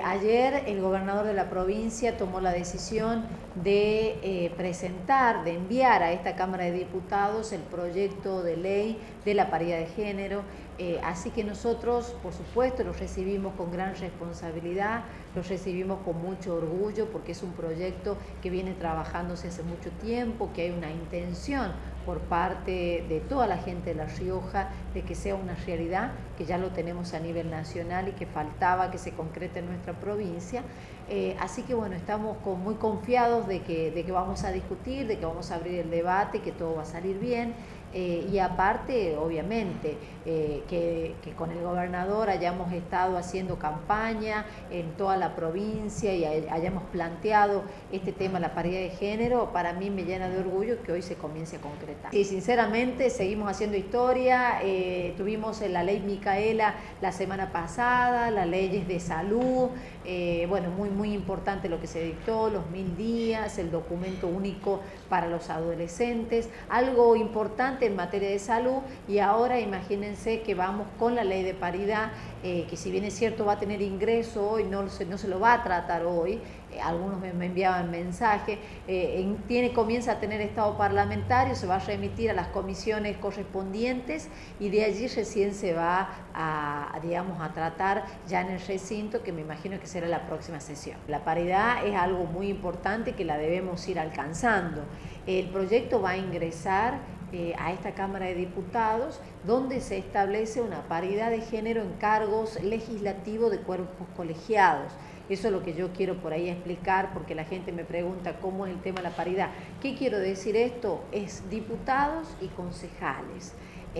Ayer el gobernador de la provincia tomó la decisión de presentar, de enviar a esta Cámara de Diputados el proyecto de ley de la paridad de género. Así que nosotros, por supuesto, lo recibimos con gran responsabilidad, lo recibimos con mucho orgullo, porque es un proyecto que viene trabajándose hace mucho tiempo, que hay una intención por parte de toda la gente de La Rioja de que sea una realidad, que ya lo tenemos a nivel nacional y que faltaba que se concrete en nuestra provincia. Así que bueno, estamos muy confiados de que vamos a discutir, de que vamos a abrir el debate, que todo va a salir bien. Y aparte, obviamente, que con el gobernador hayamos estado haciendo campaña en toda la provincia y hayamos planteado este tema, la paridad de género, para mí me llena de orgullo que hoy se comience a concretar. Y sinceramente seguimos haciendo historia, tuvimos la ley Micaela la semana pasada, las leyes de salud, bueno, muy importante lo que se dictó, los 1000 días, el documento único para los adolescentes, algo importante en materia de salud. Y ahora imagínense que vamos con la ley de paridad, que si bien es cierto va a tener ingreso hoy, no se lo va a tratar hoy. Algunos me enviaban mensajes, comienza a tener estado parlamentario, se va a remitir a las comisiones correspondientes y de allí recién se va digamos, a tratar ya en el recinto, que me imagino que será la próxima sesión. La paridad es algo muy importante que la debemos ir alcanzando. El proyecto va a ingresar a esta Cámara de Diputados, donde se establece una paridad de género en cargos legislativos de cuerpos colegiados. Eso es lo que yo quiero por ahí explicar, porque la gente me pregunta cómo es el tema de la paridad. ¿Qué quiero decir esto? Es diputados y concejales.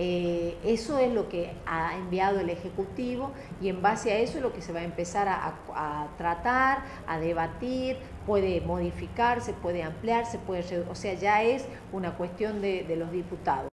Eso es lo que ha enviado el Ejecutivo, y en base a eso es lo que se va a empezar a tratar, a debatir. Puede modificarse, puede ampliarse, o sea, ya es una cuestión de los diputados.